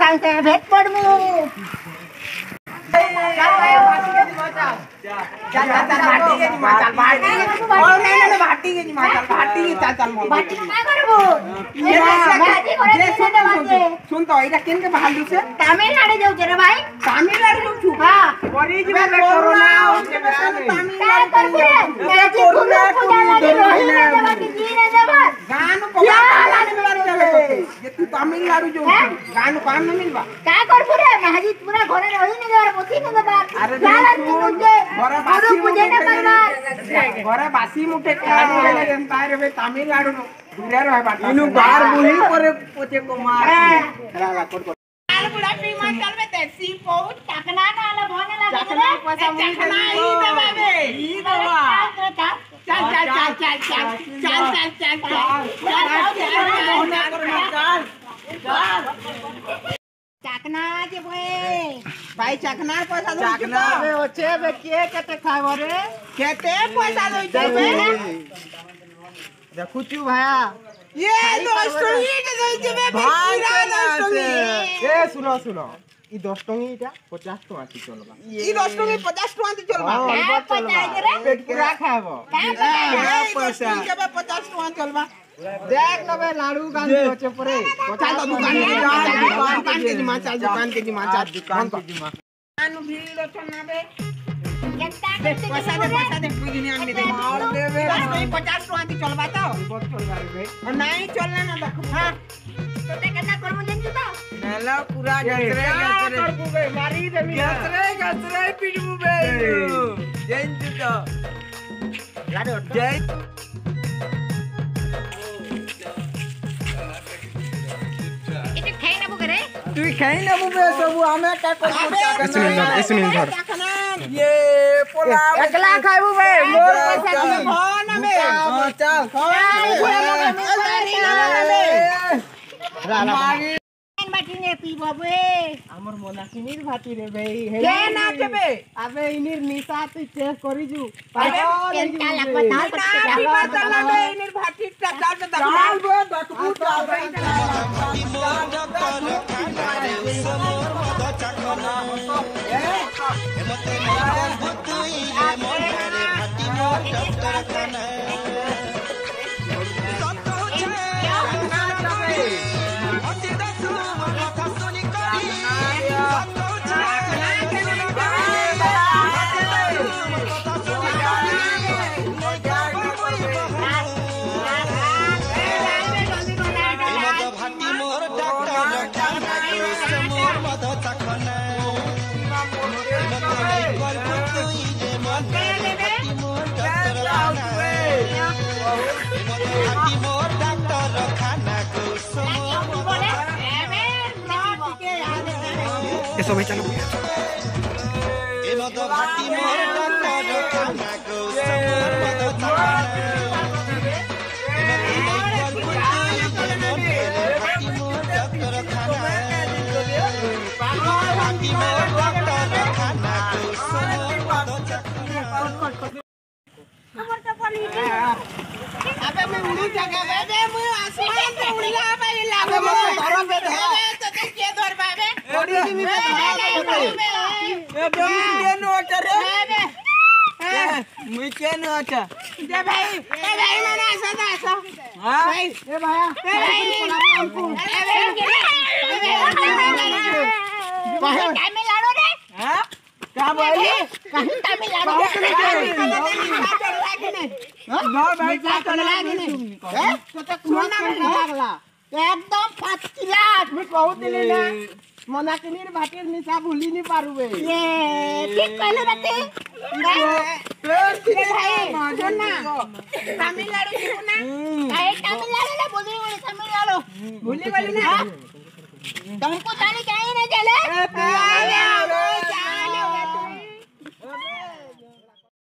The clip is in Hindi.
सांगते भेट पडमु सुन तो इटा केन के बाहर से तमिलनाडु जाऊ रे भाई तमिलनाडु जाऊ छु हां परी जीव कोरोना होके तमिलनाडु कोरोना पूजा लागे रही ना देबा कि जी रे देबा गान को ये तू तमिलनाडु जाऊ गान काम न मिलबा का करबु रे महाजी पूरा घरे रही नि घर बसी न देबा अरे घर बासी पूजा न करबा घर बासी मुठे खानु ले जनता रे बे तमिलनाडु दूरे रहे बाटा इनु बाहर बुली करे पोचे को मार चला कोट आल बुढ़ा पी मा चलबे ते सी बहुत टकना ना आला भने लागे टकना पैसा टकना ई देबा बे ई देबा चल चकना के भाई चकना पैसा दो चकना बे ओछे बे के कते खाइबो रे केते पैसा दो देबे देखु छु भाया ये दोस्तोंगी के दई देबे पूरा दोस्तोंगी ए सुनो ई 10 टंगी इटा 50 टका ती चलबा ई दोस्तोंगी 50 टका ती चलबा का पचाई रे पेट पूरा खाबो का पचाई पैसा देबे 50 टका चलबा देख नबे लाडू गान होचे परे चल तो दुकान के जिमा चल दुकान के जिमा दुकान भीड़ चलना बे पैसा दे बुझनी आन दे मार देबे 50 टका ती चलबा तो बहुत चलबा रे और नहीं चलना ना देखो हां तो ते कन्ना करमु जंतु तो नेला पूरा गसरे करबू बे मारी देमी गसरे पिटबू बे जंतु तो लाडो जय इते खाइ ना बुगरे तू खाई ना बुबे सब हमें का करबू इसमें धर ये पोला एकला खाइबू बे मोर पैसा दे फोन में चल मारी बाटी ने पीबो बे हमर मोना किनिर भाती रे बे के ना देबे अबे इनिर निशा तू चेक करी जू केनका लगता पीबा चला बे इनिर भाटी चाल पे दमाल बे दकबू चाल बे eso me echan अबे मैं उड़ी जगह बे मैं आसमान पे उड़ला बे लागे मैं घर पे दे तो के दर बाबे ओडी की में ए बे के नो करे मुई के नो अच्छा दे भाई ना सदा सा हां भाई ए भाया भाई टाइम लाडो रे हां क्या बोली कहीं टाइम लाडो नो भाई क्या कर लागे ने तो कौन ना लागला एकदम 5 किलो मैं कहू दिले ना मना के नीर भाटीर निशा भूली नहीं पारुबे ये ठीक कहले रहते भाई सुन ना तमिलनाडु जीव ना काहे तमिलनाडु ना बोली बोली तमिलनाडु भूली गली ना तुमको जाने चाहिए ना चले